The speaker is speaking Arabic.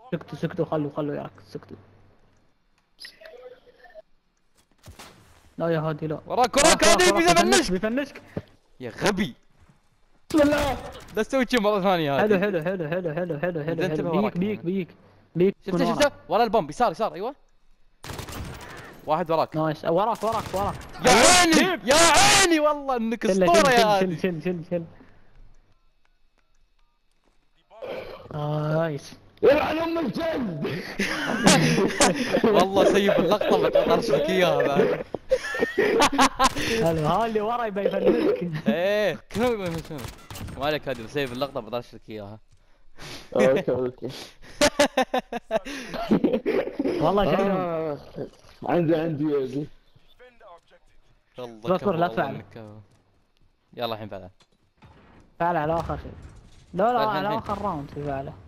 سكتوا سكتوا، خلوا يركز، سكتوا. لا يا هادي لا. وراك هادي بيفنشك. بيفنشك. يا غبي. بسم الله. لا تسوي شي مرة ثانية هادي. حلو. انتبه وراك. بيك شفته ورا البومب، يسار ايوه. واحد وراك. نايس، وراك. يا عيني يا عيني والله انك اسطورة يا هادي. شل. نايس. يلعن ام الكلب. والله سيب اللقطة بطرش لك اياها بعد. حلو، ها اللي ورا يبي يفنشك. ايه كلهم يفنشون. ما عليك هادي، بسيب اللقطة بطرش لك اياها. اوكي. والله شكلهم. عندي يا زي. والله اصبر لا تفعل. يلا الحين فعلا. فعله على اخر شيء. لا الحين. على اخر راوند في فعله.